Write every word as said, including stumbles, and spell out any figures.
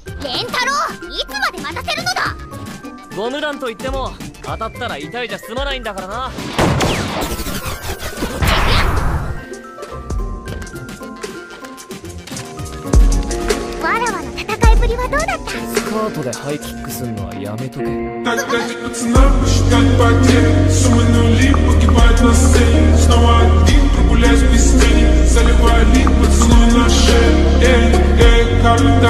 レンタロウ、いつまで待たせるのだ。 ゴム弾といっても当たったら痛いじゃ済まないんだからな。 わらわの戦いぶりはどうだった？ スカートでハイキックすんのはやめとけ。 Заливай лик, поцелуй на шее. Эй, эй, как